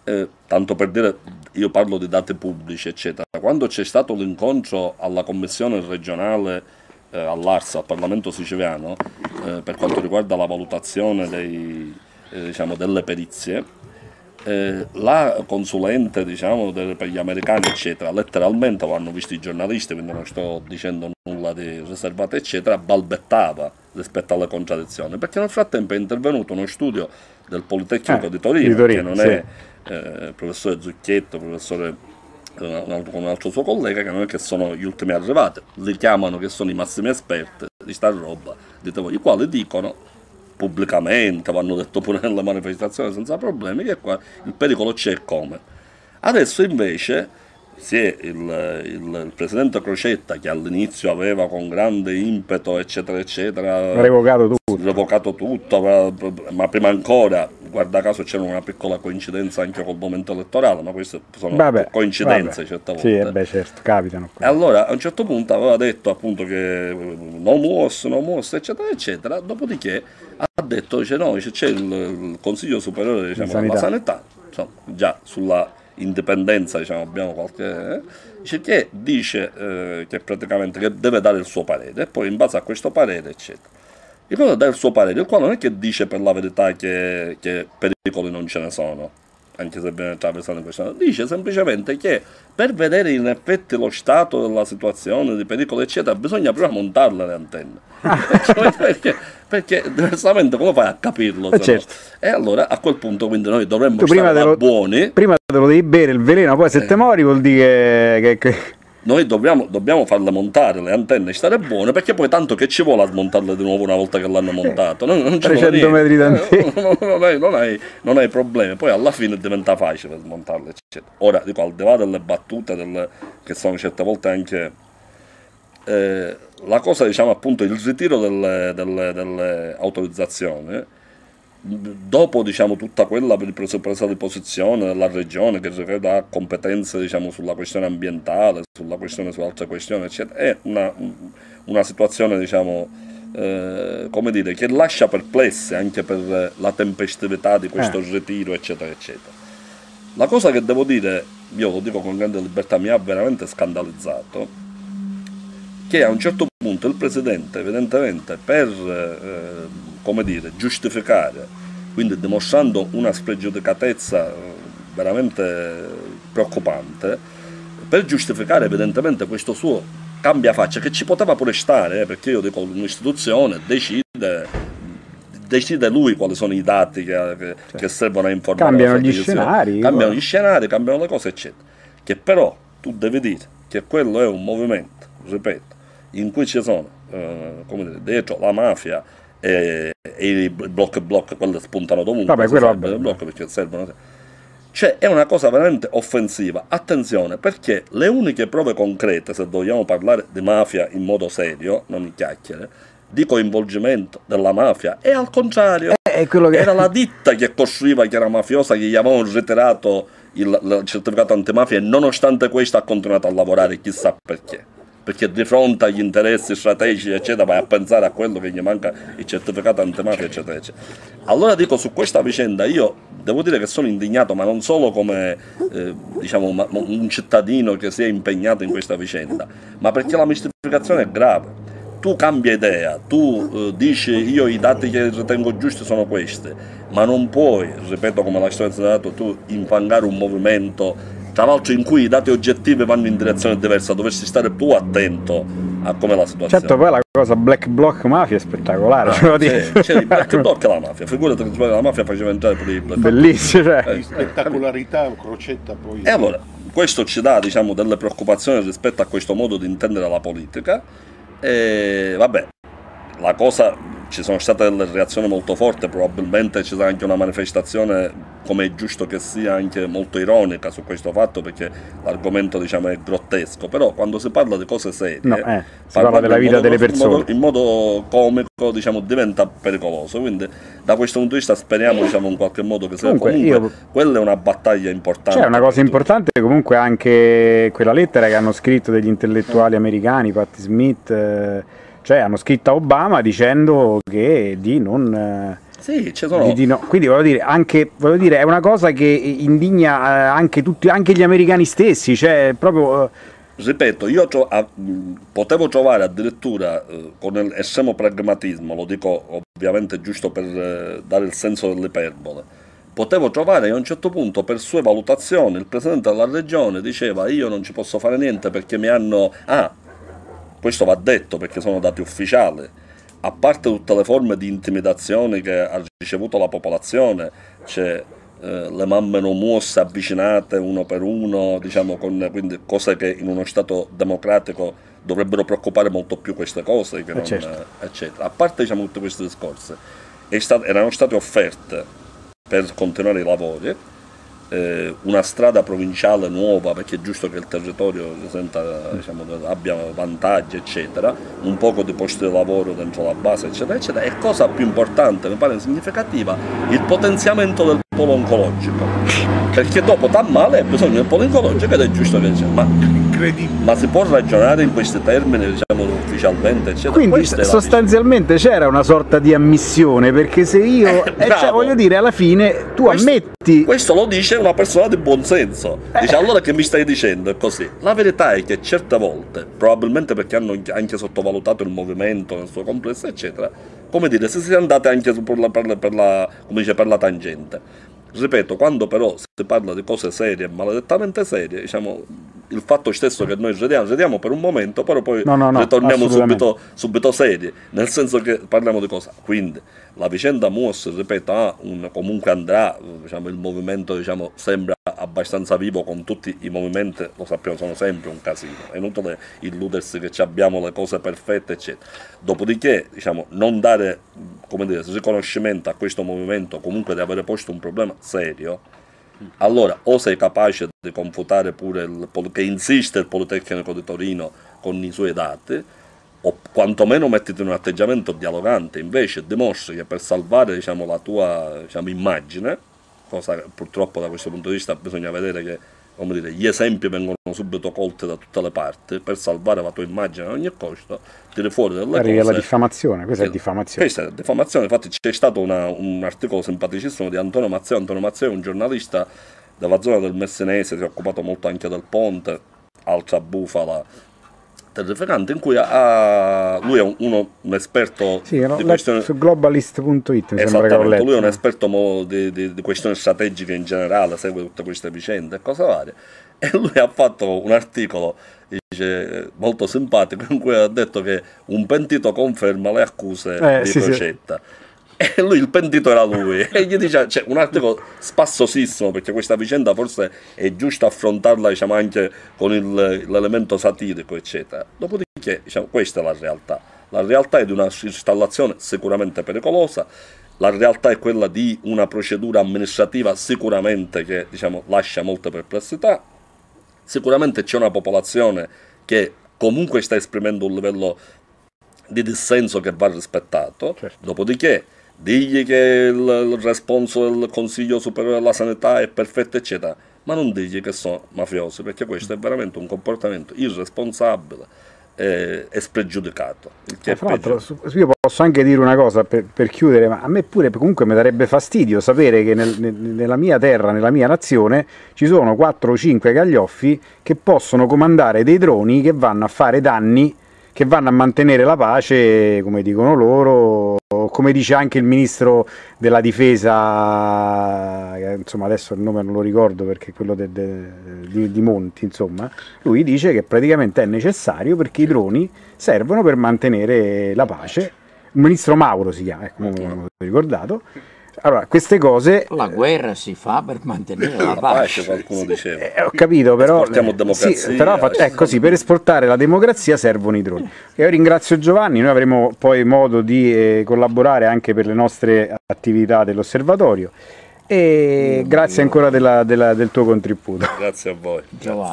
tanto per dire, io parlo di dati pubblici, eccetera, quando c'è stato l'incontro alla commissione regionale, all'Arsa, al Parlamento siciliano, per quanto riguarda la valutazione diciamo, delle perizie, la consulente, diciamo, per gli americani, eccetera, letteralmente lo hanno visto i giornalisti, quindi non sto dicendo nulla di riservato, eccetera, balbettava rispetto alle contraddizioni, perché nel frattempo è intervenuto uno studio del Politecnico di Torino, che non è il professore Zucchetto, professore con un altro suo collega, che non è che sono gli ultimi arrivati, li chiamano che sono i massimi esperti di sta roba, dite voi, i quali dicono pubblicamente, vanno detto pure nelle manifestazioni senza problemi, che qua il pericolo c'è e come. Adesso invece si è il presidente Crocetta, che all'inizio aveva con grande impeto, eccetera, eccetera, revocato tutto, ma prima ancora, guarda caso, c'era una piccola coincidenza anche col momento elettorale, ma queste sono coincidenze certe volte. Sì, beh, certo, capitano. E allora a un certo punto aveva detto appunto che non muosso, eccetera, eccetera, dopodiché ha detto, dice, no, c'è il Consiglio Superiore, diciamo, della Sanità, insomma, già sulla indipendenza, diciamo, abbiamo qualche che dice che praticamente che deve dare il suo parere, e poi in base a questo parere, eccetera, il quale dà il suo parere, il quale non è che dice per la verità che pericoli non ce ne sono, anche se viene attraversato in questo, dice semplicemente che per vedere in effetti lo stato della situazione di pericolo, eccetera, bisogna prima montarle le antenne. Perché diversamente come fai a capirlo? Certo. E allora a quel punto quindi noi dovremmo stare buoni. Prima te lo devi bere il veleno, poi se te mori vuol dire che... Noi dobbiamo farle montare le antenne e stare buone, perché poi tanto che ci vuole a smontarle di nuovo una volta che l'hanno montato? Non 300 metri d'antenne. Non hai problemi, poi alla fine diventa facile smontarle, eccetera. Ora, dico, al di là delle battute, che sono certe volte anche... la cosa, diciamo, appunto, il ritiro delle autorizzazioni, dopo, diciamo, tutta quella presa di posizione della regione che ha competenze, diciamo, sulla questione ambientale, sulla questione, su altre questioni, eccetera, è una situazione, diciamo, come dire, che lascia perplessi anche per la tempestività di questo ritiro, eccetera, eccetera. La cosa che devo dire, io lo dico con grande libertà, mi ha veramente scandalizzato, che a un certo punto il Presidente, evidentemente, per come dire, giustificare, quindi dimostrando una spregiudicatezza veramente preoccupante, per giustificare evidentemente questo suo cambiafaccia, che ci poteva pure stare, perché io dico, un'istituzione decide lui quali sono i dati che servono a informare. Cambiano gli scenari. Cambiano gli scenari, cambiano le cose, eccetera. Che però tu devi dire che quello è un movimento, ripeto, in cui ci sono, come dire, dietro la mafia e i block, quelli spuntano dovunque. Vabbè, quello vabbè. Block perché servono. Cioè è una cosa veramente offensiva. Attenzione, perché le uniche prove concrete, se vogliamo parlare di mafia in modo serio, non in chiacchiere, di coinvolgimento della mafia, è al contrario. Era la ditta che costruiva, che era mafiosa, che gli avevano ritirato il certificato antimafia, e nonostante questo ha continuato a lavorare, chissà perché. Perché di fronte agli interessi strategici, eccetera, vai a pensare a quello che gli manca il certificato antimafia, eccetera, eccetera. Allora dico, su questa vicenda io devo dire che sono indignato, ma non solo come diciamo, un cittadino che si è impegnato in questa vicenda, ma perché la mistificazione è grave. Tu cambia idea, tu dici io i dati che ritengo giusti sono questi, ma non puoi, ripeto come la storia del Senato, tu infangare un movimento, tra l'altro in cui i dati oggettivi vanno in direzione diversa, dovresti stare più attento a come la situazione. Certo, poi la cosa black bloc mafia è spettacolare. C'è il black bloc e la mafia, figurati che la mafia faceva entrare pure i black bloc. Bellissimo, cioè. Spettacolarità, Crocetta poi. E allora, questo ci dà, diciamo, delle preoccupazioni rispetto a questo modo di intendere la politica. E vabbè, la cosa, ci sono state delle reazioni molto forti, probabilmente ci sarà anche una manifestazione, come è giusto che sia, anche molto ironica su questo fatto, perché l'argomento, diciamo, è grottesco, però quando si parla di cose serie, si parla della vita delle persone in modo comico, diciamo, diventa pericoloso. Quindi da questo punto di vista speriamo, diciamo, in qualche modo che sia comunque quella è una battaglia importante. C'è una cosa importante, comunque, anche quella lettera che hanno scritto degli intellettuali americani, Patti Smith, cioè hanno scritto a Obama dicendo che di non Sì, ci sono... no. Quindi voglio dire, è una cosa che indigna anche gli americani stessi, cioè proprio... Ripeto, io potevo trovare addirittura con estremo pragmatismo, lo dico ovviamente giusto per dare il senso dell'iperbole, potevo trovare che a un certo punto per sue valutazioni il presidente della regione diceva io non ci posso fare niente perché mi hanno... questo va detto perché sono dati ufficiali, a parte tutte le forme di intimidazione che ha ricevuto la popolazione, c'è le mamme non mosse avvicinate uno per uno, diciamo, quindi cose che in uno Stato democratico dovrebbero preoccupare molto più queste cose, che non, certo. eccetera. A parte diciamo, tutti questi discorsi, erano state offerte per continuare i lavori una strada provinciale nuova, perché è giusto che il territorio diciamo, abbia vantaggi, eccetera, un poco di posti di lavoro dentro la base, eccetera, eccetera, e cosa più importante, mi pare significativa, il potenziamento del polo oncologico, perché dopo tan male ha bisogno del polo oncologico ed è giusto che sia. Ma si può ragionare in questi termini, diciamo, ufficialmente, eccetera? Quindi sostanzialmente c'era una sorta di ammissione, perché se io, cioè, voglio dire, alla fine tu ammetti... Questo lo dice una persona di buon senso. Dice, allora che mi stai dicendo? È così. La verità è che certe volte, probabilmente perché hanno anche sottovalutato il movimento nel suo complesso, eccetera, come dire, si è andate anche per la tangente. Ripeto, quando però si parla di cose serie, maledettamente serie, diciamo, il fatto stesso che noi rediamo per un momento, però poi ritorniamo subito seri, nel senso che parliamo di cosa. Quindi la vicenda MUOS, ripeto, comunque andrà, diciamo, il movimento, diciamo, sembra abbastanza vivo, con tutti i movimenti, lo sappiamo, sono sempre un casino, è inutile illudersi che abbiamo le cose perfette, eccetera. Dopodiché, diciamo, non dare, come dire, riconoscimento a questo movimento, comunque di avere posto un problema serio, allora o sei capace di confutare pure che insiste il Politecnico di Torino con i suoi dati, o quantomeno mettiti in un atteggiamento dialogante, invece dimostri che per salvare, diciamo, la tua, diciamo, immagine, cosa che purtroppo da questo punto di vista bisogna vedere che, come dire, gli esempi vengono subito colti da tutte le parti, per salvare la tua immagine a ogni costo, tiri fuori delle arrivi cose... alla diffamazione, questa è diffamazione. Questa è diffamazione, infatti c'è stato un articolo simpaticissimo di Antonio Mazzeo. Antonio Mazzeo è un giornalista della zona del Messinese, si è occupato molto anche del ponte, altra bufala terrificante, in cui lui è un esperto di questioni... su globalist.it, esattamente, lui è un esperto di questioni strategiche in generale, segue tutte queste vicende e cose varie, e lui ha fatto un articolo, dice, molto simpatico, in cui ha detto che un pentito conferma le accuse di Crocetta. E lui, il pentito era lui, e gli dice, cioè, un articolo spassosissimo, perché questa vicenda forse è giusto affrontarla, diciamo, anche con l'elemento satirico, eccetera. Dopodiché, diciamo, questa è la realtà. La realtà è di una installazione sicuramente pericolosa, la realtà è quella di una procedura amministrativa sicuramente che, diciamo, lascia molte perplessità, sicuramente c'è una popolazione che comunque sta esprimendo un livello di dissenso che va rispettato, certo. Dopodiché digli che il responso del Consiglio Superiore della Sanità è perfetto, eccetera, ma non digli che sono mafiosi, perché questo è veramente un comportamento irresponsabile e spregiudicato. Fra l'altro, io posso anche dire una cosa per chiudere, ma a me pure comunque mi darebbe fastidio sapere che nella mia terra, nella mia nazione, ci sono 4 o 5 gaglioffi che possono comandare dei droni che vanno a fare danni, che vanno a mantenere la pace, come dicono loro, come dice anche il ministro della difesa, insomma adesso il nome non lo ricordo perché è quello di Monti, insomma, lui dice che praticamente è necessario perché i droni servono per mantenere la pace. Il ministro Mauro si chiama, come ho ricordato. Allora, queste cose... La guerra si fa per mantenere la pace, qualcuno diceva. Ho capito, però... Esportiamo democrazia. Sì, però è così, per esportare la democrazia servono i droni. Io ringrazio Giovanni, noi avremo poi modo di collaborare anche per le nostre attività dell'osservatorio e grazie ancora del tuo contributo. Grazie a voi. Giovanni.